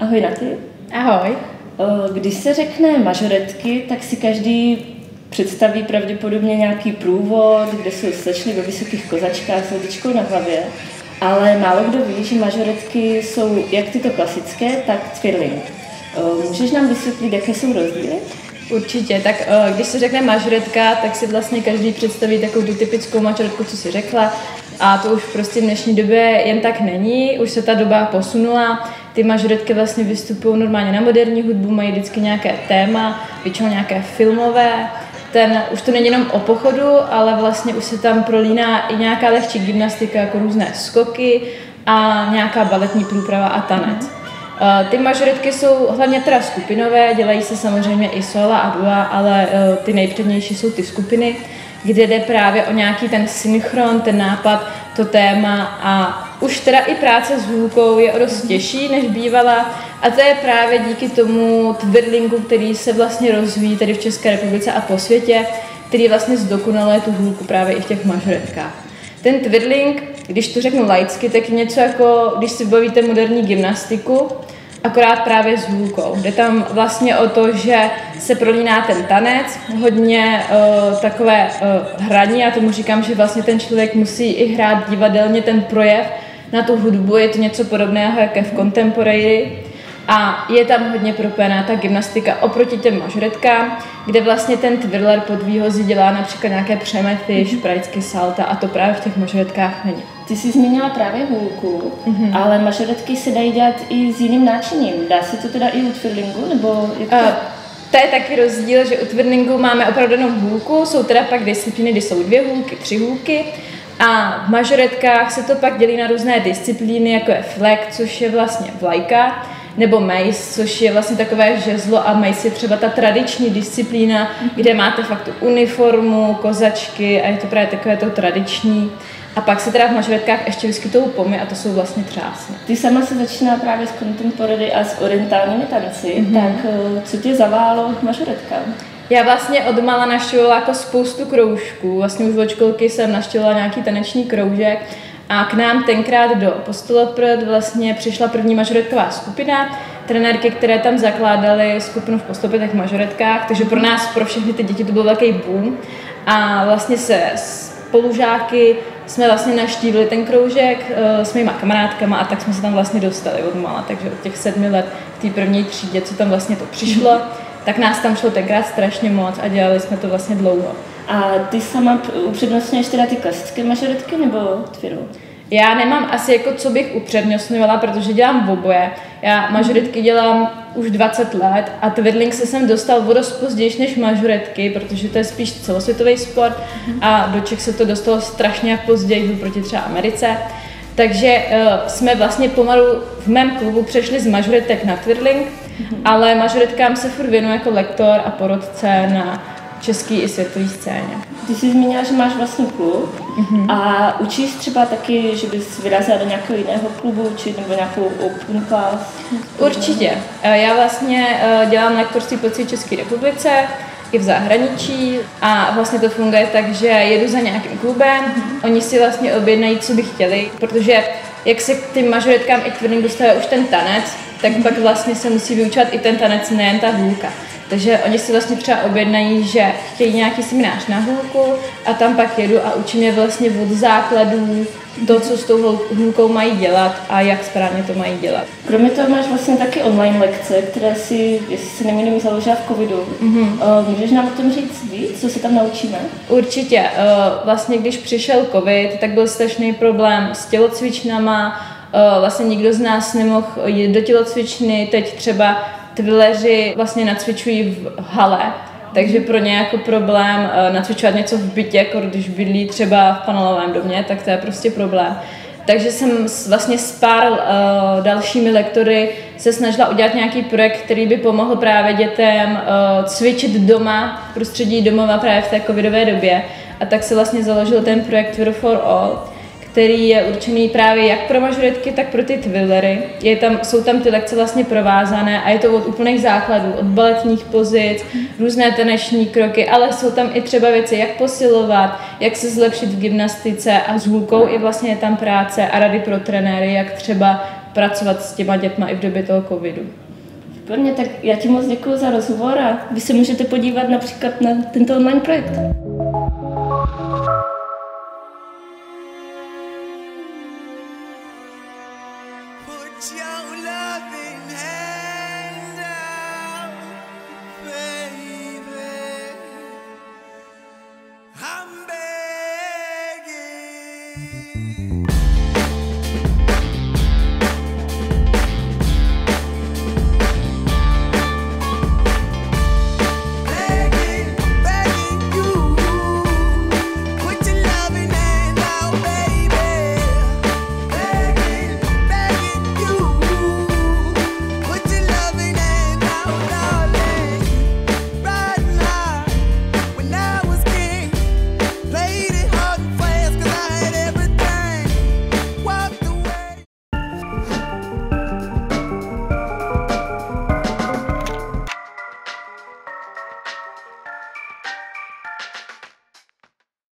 Ahoj Naty. Ahoj. Když se řekne mažoretky, tak si každý představí pravděpodobně nějaký průvod, kde jsou slečny ve vysokých kozačkách s hodičkou na hlavě, ale málo kdo ví, že mažoretky jsou jak tyto klasické, tak twirling. Můžeš nám vysvětlit, jaké jsou rozdíly? Určitě, tak když se řekne mažoretka, tak si vlastně každý představí takovou tu typickou mažoretku, co si řekla, a to už prostě v dnešní době jen tak není, už se ta doba posunula, ty mažoretky vlastně vystupují normálně na moderní hudbu, mají vždycky nějaké téma, většinou nějaké filmové, už to není jenom o pochodu, ale vlastně už se tam prolíná i nějaká lehčí gymnastika, jako různé skoky a nějaká baletní průprava a tanec. Ty mažoretky jsou hlavně teda skupinové, dělají se samozřejmě i sola a dua, ale ty nejpřednější jsou ty skupiny, kde jde právě o nějaký ten synchron, ten nápad, to téma a už teda i práce s hůlkou je o dost těžší, než bývala a to je právě díky tomu twirlingu, který se vlastně rozvíjí tady v České republice a po světě, který vlastně zdokonaluje tu hůlku právě i v těch mažoretkách. Ten twirling, když to řeknu laicky, tak je něco jako, když si bavíte moderní gymnastiku, akorát právě s hůlkou. Jde tam vlastně o to, že se prolíná ten tanec, hodně takové hraní, já tomu říkám, že vlastně ten člověk musí i hrát divadelně ten projev na tu hudbu, je to něco podobného jako v contemporary. A je tam hodně propojená ta gymnastika oproti těm mažoretkám, kde vlastně ten twirler pod výhozy dělá například nějaké přemety, šprajcky, salta a to právě v těch mažoretkách není. Ty jsi zmínila právě hůlku, ale mažoretky se dají dělat i s jiným náčiním. Dá se to teda i u twirlingu, nebo jak to? To je taky rozdíl, že u twirlingu máme opravdu jenom hůlku, jsou teda pak disciplíny, kdy jsou 2 hůlky, 3 hůlky. A v mažoretkách se to pak dělí na různé disciplíny, jako je flag, což je vlastně vlajka, nebo mace, což je vlastně takové žezlo a mace je třeba ta tradiční disciplína, kde máte fakt tu uniformu, kozačky a je to právě takové to tradiční. A pak se teda v mažoretkách ještě vyskytují pomy a to jsou vlastně třásny. Ty sama se začíná právě s contemporary a s orientálními tanci, tak co tě zaválo k mažoretkám? Já vlastně od mala navštěvovala jako spoustu kroužků, vlastně už od školky jsem navštěvovala nějaký taneční kroužek a k nám tenkrát do Postoloprd vlastně přišla první mažoretková skupina, trenérky, které tam zakládaly skupinu v Postoloprd v mažoretkách, takže pro nás, pro všechny ty děti to byl velký boom a vlastně se spolužáky jsme vlastně navštívili ten kroužek s mýma kamarádkama a tak jsme se tam vlastně dostali od mala, takže od těch 7 let v té první třídě, co tam vlastně to přišlo, tak nás tam šlo tenkrát strašně moc a dělali jsme to vlastně dlouho. A ty sama upřednostňuješ teda ty klasické mažoretky nebo twirl? Já nemám asi jako co bych upřednostňovala, protože dělám oboje. Já mažoretky dělám už 20 let a twirling se sem dostal o dost později než mažoretky, protože to je spíš celosvětový sport a do Čech se to dostalo strašně později proti třeba Americe. Takže jsme vlastně pomalu v mém klubu přešli z mažoretek na twirling, ale mažoretkám se furt věnuji jako lektor a porodce na český i světový scéně. Ty jsi zmínila, že máš vlastní klub a učíš třeba taky, že bys vyrazila do nějakého jiného klubu učit nebo nějakou open class? Určitě. Já vlastně dělám lektorství po celé České republice i v zahraničí a vlastně to funguje tak, že jedu za nějakým klubem, oni si vlastně objednají, co by chtěli, protože jak se k těm mažoretkám i twirling dostává už ten tanec, tak pak vlastně se musí vyučovat i ten tanec, nejen ta hůlka. Takže oni si vlastně třeba objednají, že chtějí nějaký seminář na hůlku a tam pak jedu a učím je vlastně od základů to, co s tou hůlkou mají dělat a jak správně to mají dělat. Kromě toho máš vlastně taky online lekce, které si, jestli se nemýlím, založila v covidu. Můžeš nám o tom říct víc, co se tam naučíme? Určitě. Vlastně když přišel covid, tak byl strašný problém s tělocvičnama, vlastně nikdo z nás nemohl jít do tělocvičny, teď třeba twirleři vlastně nacvičují v hale, takže pro ně jako problém nacvičovat něco v bytě, jako když bydlí třeba v panelovém domě, tak to je prostě problém. Takže jsem vlastně s pár dalšími lektory se snažila udělat nějaký projekt, který by pomohl právě dětem cvičit doma, v prostředí domova právě v té covidové době. A tak se vlastně založil ten projekt Twirl for All, který je určený právě jak pro mažoretky, tak pro ty twirlery. Jsou tam ty lekce vlastně provázané a je to od úplných základů, od baletních pozic, různé taneční kroky, ale jsou tam i třeba věci, jak posilovat, jak se zlepšit v gymnastice a s hůlkou i vlastně je tam práce a rady pro trenéry, jak třeba pracovat s těma dětma i v době toho covidu. Výborně, tak já ti moc děkuji za rozhovor a vy se můžete podívat například na tento online projekt. I'm begging.